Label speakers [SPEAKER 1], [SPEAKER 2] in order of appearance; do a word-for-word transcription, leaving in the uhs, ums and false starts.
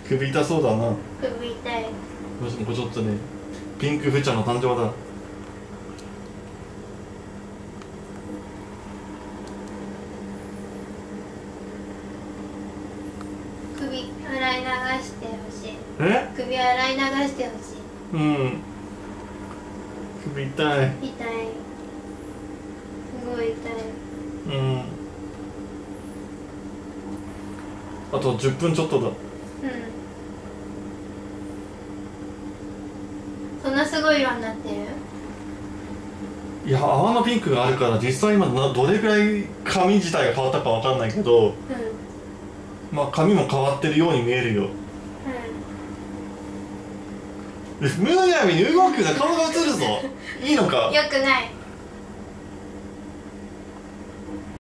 [SPEAKER 1] 首痛そうだな。
[SPEAKER 2] 首痛い。
[SPEAKER 1] どうしてもこれちょっとね、ピンクフチャの誕生だ。
[SPEAKER 2] 首洗い流してほしい。
[SPEAKER 1] え？
[SPEAKER 2] 首洗い流してほしい。
[SPEAKER 1] うん。首痛い。
[SPEAKER 2] 痛い。すごい痛い。
[SPEAKER 1] うん。あとじゅっぷんちょっとだ。
[SPEAKER 2] うん。そんなすごい色になってる？
[SPEAKER 1] いや、泡のピンクがあるから実際今などれぐらい髪自体が変わったかわかんないけど、
[SPEAKER 2] うん。
[SPEAKER 1] まあ髪も変わってるように見えるよ。
[SPEAKER 2] うん。
[SPEAKER 1] むやみに動くな、顔が映るぞ。いいのか？
[SPEAKER 2] よくない。